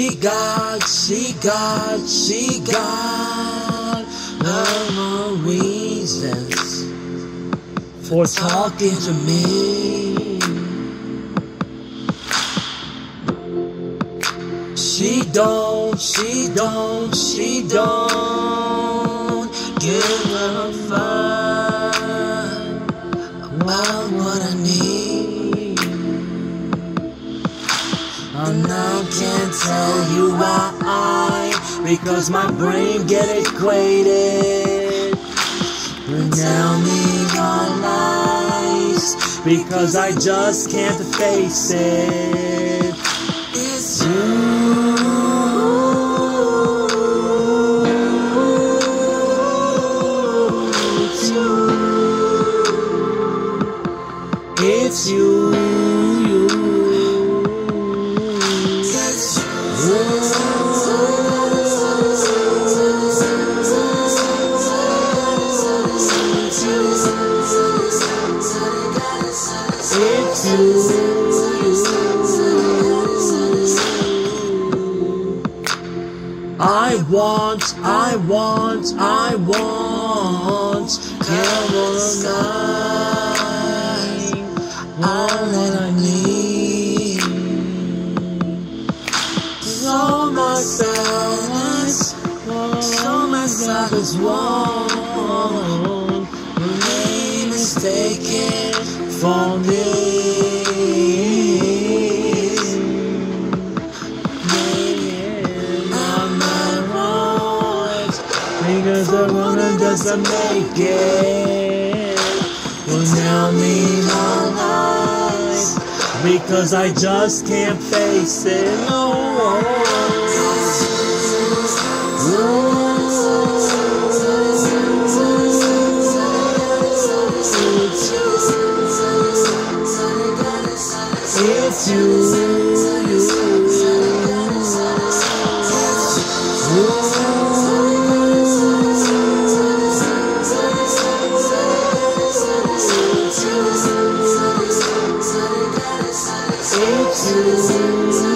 She got her own reasons for talking to me. She don't give a fuck about what I need. And I can't tell you why, because my brain get equated. And tell me your lies, because I just can't face it. It's you. It's you, It's you. I want Caroline, all that I need. So myself is wrong. Her name is taken from me. Am I right? Because the woman doesn't make it. Well, tell me my lies, because I just can't face it. No. It's you. It's you.